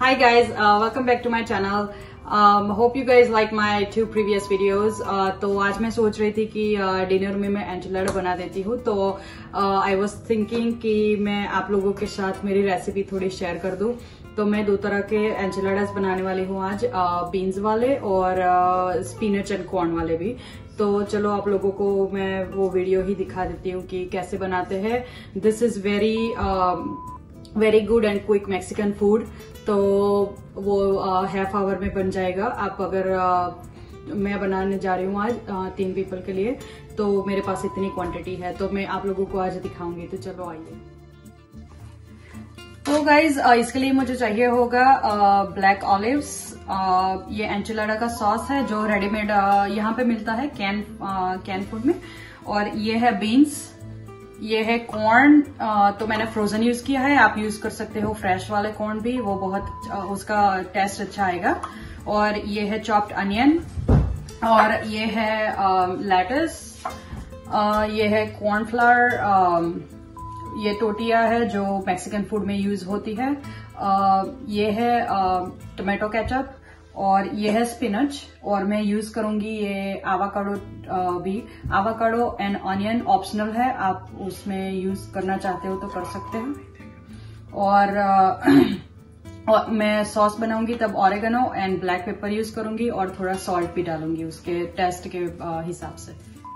Hi guys, welcome back to my channel. Hope you guys like my two previous videos. तो आज मैं सोच रही थी कि डिनर में मैं एंचिलाडा बना देती हूँ, तो आई वॉज थिंकिंग कि मैं आप लोगों के साथ मेरी रेसिपी थोड़ी शेयर कर दूँ। तो मैं दो तरह के एंचिलाडास बनाने वाली हूँ आज, बीन्स वाले और स्पिनच एंड कॉर्न वाले भी। तो चलो आप लोगों को मैं वो वीडियो ही दिखा देती हूँ कि कैसे बनाते हैं। This is very good and quick Mexican food. तो वो हाफ आवर में बन जाएगा। आप अगर मैं बनाने जा रही हूँ आज 3 पीपल के लिए, तो मेरे पास इतनी क्वांटिटी है, तो मैं आप लोगों को आज दिखाऊंगी। तो चलो आइए। तो गाइज इसके लिए मुझे चाहिए होगा ब्लैक ऑलिव्स। ये एंचिलाडा का सॉस है जो रेडीमेड यहाँ पे मिलता है कैन फूड में। और ये है बीन्स, ये है कॉर्न। तो मैंने फ्रोजन यूज किया है, आप यूज कर सकते हो फ्रेश वाले कॉर्न भी, वो बहुत उसका टेस्ट अच्छा आएगा। और ये है चॉप्ड अनियन, और ये है लेटस, ये है कॉर्नफ्लावर, ये टोटिया है जो मैक्सिकन फूड में यूज होती है, ये है टोमेटो केचप, और ये है स्पिनच। और मैं यूज करूंगी ये आवाकाडो भी। आवाकाडो एंड ऑनियन ऑप्शनल है, आप उसमें यूज करना चाहते हो तो कर सकते हैं। और मैं सॉस बनाऊंगी तब oregano and black pepper use करूंगी, और थोड़ा सॉल्ट भी डालूंगी उसके टेस्ट के हिसाब से।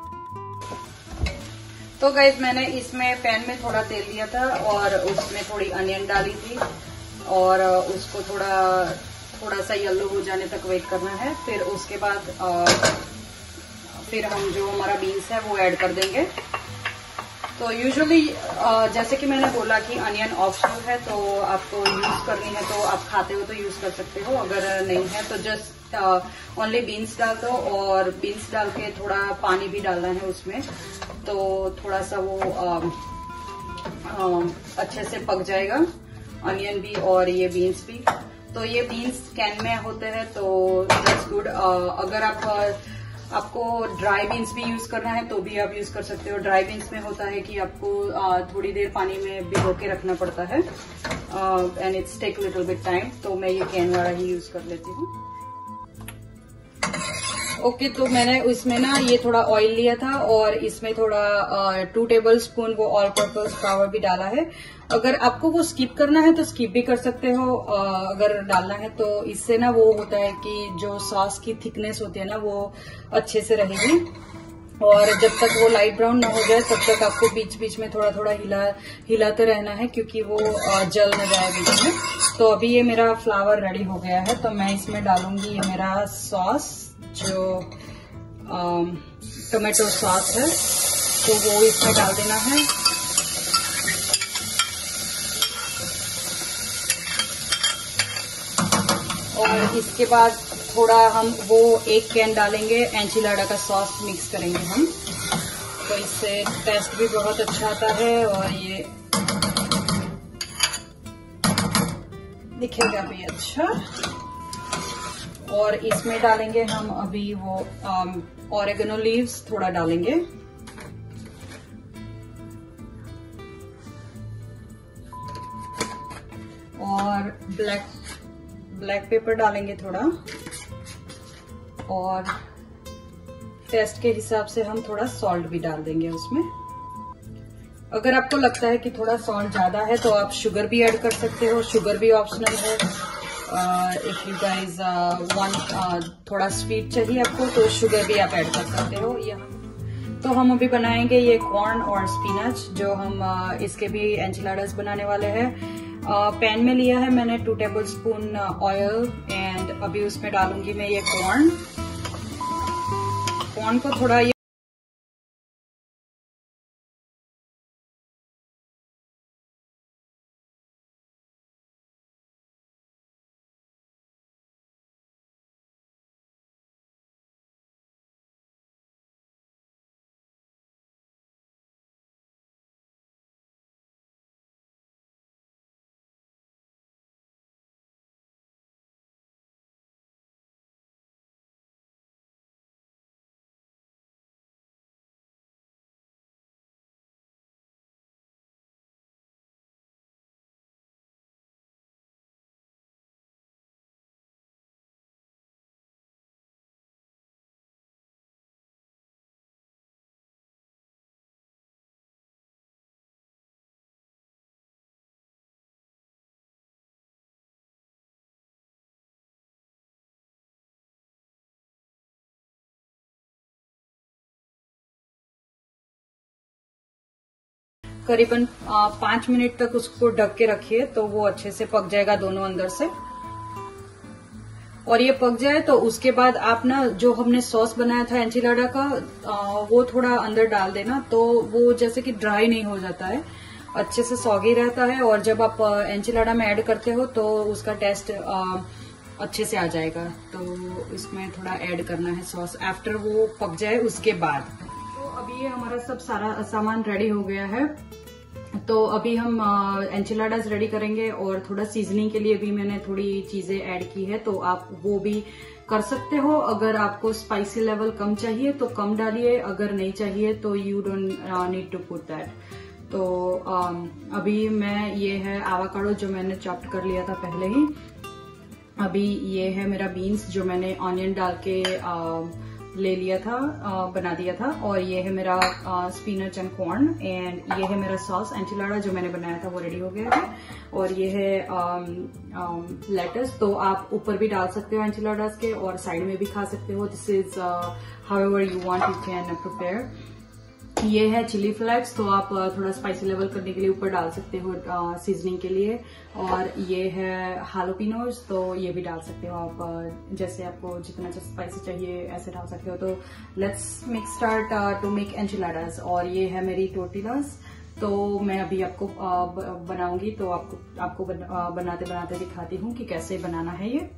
तो गाइस मैंने इसमें पैन में थोड़ा तेल लिया था और उसमें थोड़ी अनियन डाली थी, और उसको थोड़ा सा येलो हो जाने तक वेट करना है। फिर उसके बाद फिर हम जो हमारा बीन्स है वो ऐड कर देंगे। तो यूजुअली जैसे कि मैंने बोला कि अनियन ऑप्शनल है, तो आपको यूज करनी है तो आप खाते हो तो यूज कर सकते हो, अगर नहीं है तो जस्ट ओनली बीन्स डाल दो। और बीन्स डाल के थोड़ा पानी भी डालना है उसमें, तो थोड़ा सा वो अच्छे से पक जाएगा, अनियन भी और ये बीन्स भी। तो ये बीन्स कैन में होते हैं, तो दैट्स गुड। अगर आपको ड्राई बीन्स भी यूज करना है तो भी आप यूज कर सकते हो। ड्राई बीन्स में होता है कि आपको थोड़ी देर पानी में भिगो के रखना पड़ता है, and it's take little bit time. तो मैं ये कैन वाला ही यूज कर लेती हूँ। ओके, तो मैंने इसमें ना ये थोड़ा ऑयल लिया था, और इसमें थोड़ा 2 टेबल स्पून वो ऑल पर्पज फ्लावर भी डाला है। अगर आपको वो स्किप करना है तो स्किप भी कर सकते हो, अगर डालना है तो। इससे ना वो होता है कि जो सॉस की थिकनेस होती है ना वो अच्छे से रहेगी। और जब तक वो लाइट ब्राउन ना हो जाए तब तक आपको बीच बीच में थोड़ा थोड़ा हिलाते रहना है, क्योंकि वो जल न जाए बीच में। तो अभी ये मेरा फ्लावर रेडी हो गया है, तो मैं इसमें डालूंगी ये मेरा सॉस जो टोमेटो सॉस है, तो वो इसमें डाल देना है। और इसके बाद थोड़ा हम वो 1 कैन डालेंगे एंचिलाडा का सॉस मिक्स करेंगे हम, तो इससे टेस्ट भी बहुत अच्छा आता है और ये दिखेगा भी अच्छा। और इसमें डालेंगे हम अभी वो ऑरेगनो लीव्स थोड़ा डालेंगे, और ब्लैक पेपर डालेंगे थोड़ा, और टेस्ट के हिसाब से हम थोड़ा सॉल्ट भी डाल देंगे उसमें। अगर आपको लगता है कि थोड़ा सॉल्ट ज्यादा है तो आप शुगर भी ऐड कर सकते हो, शुगर भी ऑप्शनल है। इफ यू गाइज थोड़ा स्वीट चाहिए आपको तो शुगर भी आप ऐड कर सकते हो। तो हम अभी बनाएंगे ये कॉर्न और स्पिनच, जो हम इसके भी एंचिलाडास बनाने वाले हैं। पैन में लिया है मैंने 2 टेबल स्पून ऑयल, एंड अभी उसमें डालूंगी मैं ये कॉर्न को थोड़ा करीबन 5 मिनट तक उसको ढक के रखिए, तो वो अच्छे से पक जाएगा दोनों अंदर से। और ये पक जाए तो उसके बाद आप ना जो हमने सॉस बनाया था एंचिलाडा का, वो थोड़ा अंदर डाल देना, तो वो जैसे कि ड्राई नहीं हो जाता है, अच्छे से सॉगी रहता है। और जब आप एंचिलाडा में ऐड करते हो तो उसका टेस्ट अच्छे से आ जाएगा। तो इसमें थोड़ा ऐड करना है सॉस आफ्टर वो पक जाए उसके बाद। तो अभी ये हमारा सब सारा सामान रेडी हो गया है। तो अभी हम एंचिलाडास रेडी करेंगे, और थोड़ा सीजनिंग के लिए भी मैंने थोड़ी चीजें ऐड की है, तो आप वो भी कर सकते हो। अगर आपको स्पाइसी लेवल कम चाहिए तो कम डालिए, अगर नहीं चाहिए तो you don't need to put that. तो अभी मैं, ये है आवाकाडो जो मैंने चॉप्ड कर लिया था पहले ही। अभी ये है मेरा बीन्स जो मैंने ऑनियन डाल के ले लिया था, बना दिया था। और ये है मेरा स्पिनच एंड कॉर्न, एंड ये है मेरा सॉस एंचिलाडा जो मैंने बनाया था, वो रेडी हो गया है। और ये है लेटस, तो आप ऊपर भी डाल सकते हो एंचिलाडास के, और साइड में भी खा सकते हो। This is however you want you can prepare. ये है चिली फ्लेक्स, तो आप थोड़ा स्पाइसी लेवल करने के लिए ऊपर डाल सकते हो सीजनिंग के लिए। और ये है हालोपिनोज, तो ये भी डाल सकते हो आप, जैसे आपको जितना स्पाइसी चाहिए ऐसे डाल सकते हो। तो let's make start to make enchiladas. और ये है मेरी टोर्टिलास, तो मैं अभी आपको बनाऊंगी, तो आपको बनाते बनाते दिखाती हूँ कि कैसे बनाना है ये।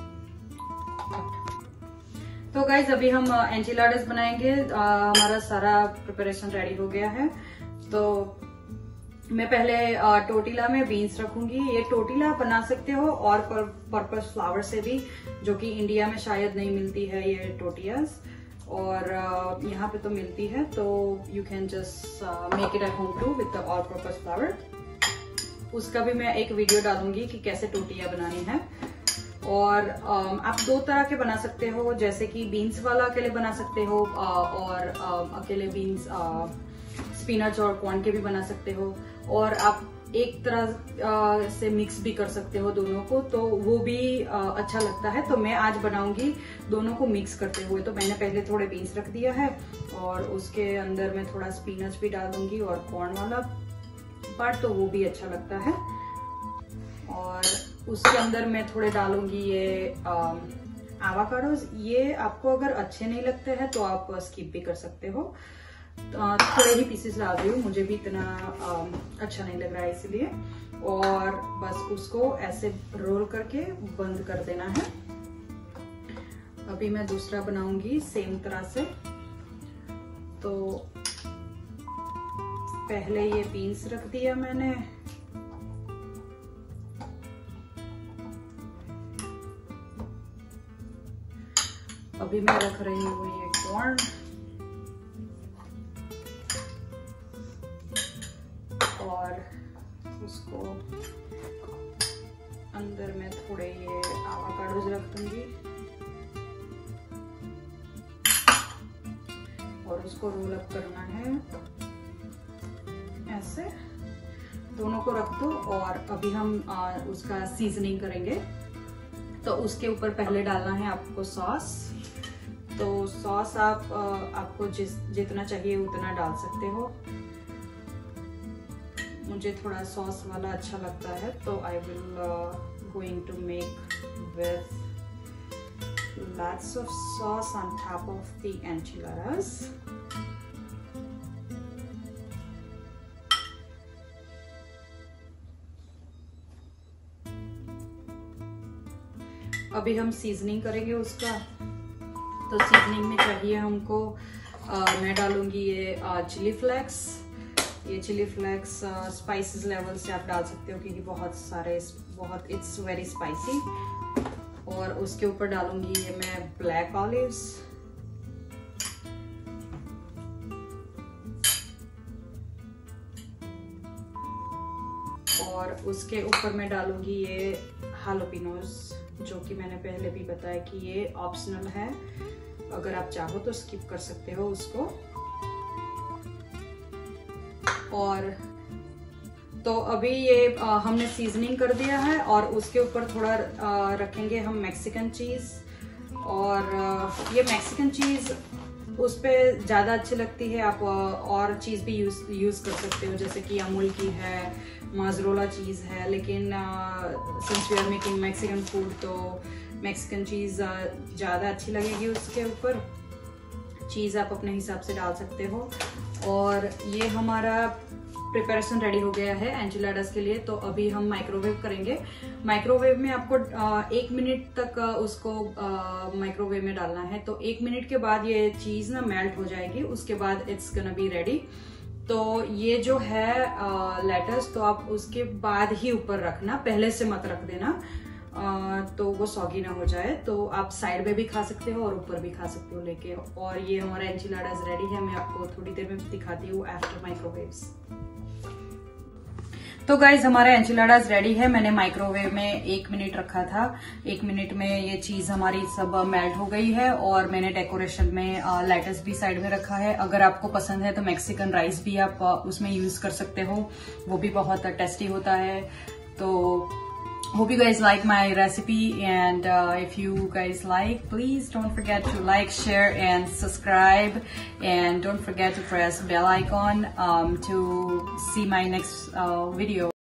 तो गाइज अभी हम एंचिलाडास बनाएंगे। हमारा सारा प्रिपरेशन रेडी हो गया है। तो मैं पहले टोर्टिला में बीन्स रखूंगी। ये टोर्टिला बना सकते हो और पर्पस फ्लावर से भी, जो कि इंडिया में शायद नहीं मिलती है ये टोर्टियाज, और यहाँ पे तो मिलती है। तो you can just make it at home to with the all purpose flour. उसका भी मैं एक वीडियो डालूंगी कि कैसे टोर्टिया बनानी है। और आप दो तरह के बना सकते हो, जैसे कि बीन्स वाला अकेले बना सकते हो, और अकेले बीन्स स्पिनच और कॉर्न के भी बना सकते हो। और आप एक तरह से मिक्स भी कर सकते हो दोनों को, तो वो भी अच्छा लगता है। तो मैं आज बनाऊंगी दोनों को मिक्स करते हुए। तो मैंने पहले थोड़े बीन्स रख दिया है, और उसके अंदर मैं थोड़ा स्पिनच भी डाल दूंगी, और कॉर्न वाला पार्ट, तो वो भी अच्छा लगता है। और उसके अंदर मैं थोड़े डालूंगी ये आवाकाडोज। ये आपको अगर अच्छे नहीं लगते हैं तो आप स्किप भी कर सकते हो। थोड़े ही पीसेस डाल रही हूँ, मुझे भी इतना अच्छा नहीं लग रहा है इसलिए। और बस उसको ऐसे रोल करके बंद कर देना है। अभी मैं दूसरा बनाऊंगी सेम तरह से। तो पहले ये बीन्स रख दिया मैंने, अभी मैं रख रही हूँ ये कॉर्न, और उसको अंदर में थोड़े ये आवाकाडोज रख दूंगी, और उसको रोल अप करना है ऐसे। दोनों को रख दो, और अभी हम उसका सीजनिंग करेंगे। तो उसके ऊपर पहले डालना है आपको सॉस। तो सॉस आपको जितना चाहिए उतना डाल सकते हो। मुझे थोड़ा सॉस वाला अच्छा लगता है, तो I will going to make with lots of sauce on top of the enchiladas. अभी हम सीजनिंग करेंगे उसका। तो सीजनिंग में चाहिए हमको, मैं डालूंगी ये चिली फ्लेक्स। ये चिली फ्लेक्स स्पाइसेस लेवल से आप डाल सकते हो, क्योंकि बहुत इट्स वेरी स्पाइसी। और उसके ऊपर डालूंगी ये मैं ब्लैक ऑलिव्स, और उसके ऊपर मैं डालूंगी ये हालोपिनोज, जो कि मैंने पहले भी बताया कि ये ऑप्शनल है, अगर आप चाहो तो स्किप कर सकते हो उसको। और तो अभी ये हमने सीजनिंग कर दिया है, और उसके ऊपर थोड़ा रखेंगे हम मैक्सिकन चीज। और ये मैक्सिकन चीज उस पर ज़्यादा अच्छी लगती है। आप और चीज़ भी यूज़ कर सकते हो, जैसे कि अमूल की है, माजरोला चीज़ है, लेकिन since we are making Mexican food तो मैक्सिकन चीज़ ज़्यादा अच्छी लगेगी। उसके ऊपर चीज़ आप अपने हिसाब से डाल सकते हो। और ये हमारा प्रिपरेशन रेडी हो गया है एंचिलाडास के लिए। तो अभी हम माइक्रोवेव करेंगे। माइक्रोवेव में आपको 1 मिनट तक उसको माइक्रोवेव में डालना है। तो 1 मिनट के बाद ये चीज़ ना मेल्ट हो जाएगी, उसके बाद इट्स गोना बी रेडी। तो ये जो है लेटस, तो आप उसके बाद ही ऊपर रखना, पहले से मत रख देना, तो वो सॉगी ना हो जाए। तो आप साइड में भी खा सकते हो और ऊपर भी खा सकते हो लेके। और ये हमारा एंचिलाडास रेडी है। मैं आपको थोड़ी देर में दिखाती हूँ आफ्टर माइक्रोवेव्स। तो गाइज हमारा एंचिलाडास रेडी है। मैंने माइक्रोवेव में 1 मिनट रखा था। 1 मिनट में ये चीज हमारी सब मेल्ट हो गई है। और मैंने डेकोरेशन में लेटस भी साइड में रखा है। अगर आपको पसंद है तो मैक्सिकन राइस भी आप उसमें यूज कर सकते हो, वो भी बहुत टेस्टी होता है। तो hope you guys like my recipe, and if you guys like, please don't forget to like, share and subscribe, and don't forget to press bell icon to see my next video.